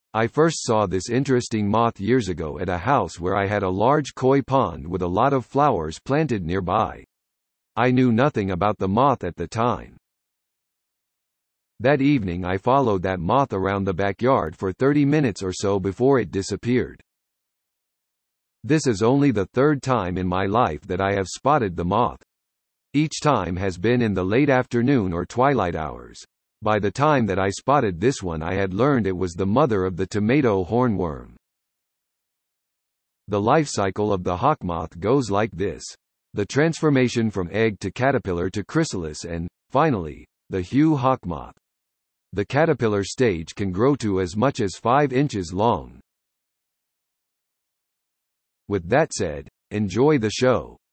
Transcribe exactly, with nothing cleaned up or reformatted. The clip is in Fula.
I first saw this interesting moth years ago at a house where I had a large koi pond with a lot of flowers planted nearby. I knew nothing about the moth at the time. That evening I followed that moth around the backyard for thirty minutes or so before it disappeared. This is only the third time in my life that I have spotted the moth. Each time has been in the late afternoon or twilight hours. By the time that I spotted this one, I had learned it was the mother of the tomato hornworm. The life cycle of the hawkmoth goes like this: the transformation from egg to caterpillar to chrysalis, and, finally, the hue hawkmoth. The caterpillar stage can grow to as much as five inches long. With that said, enjoy the show.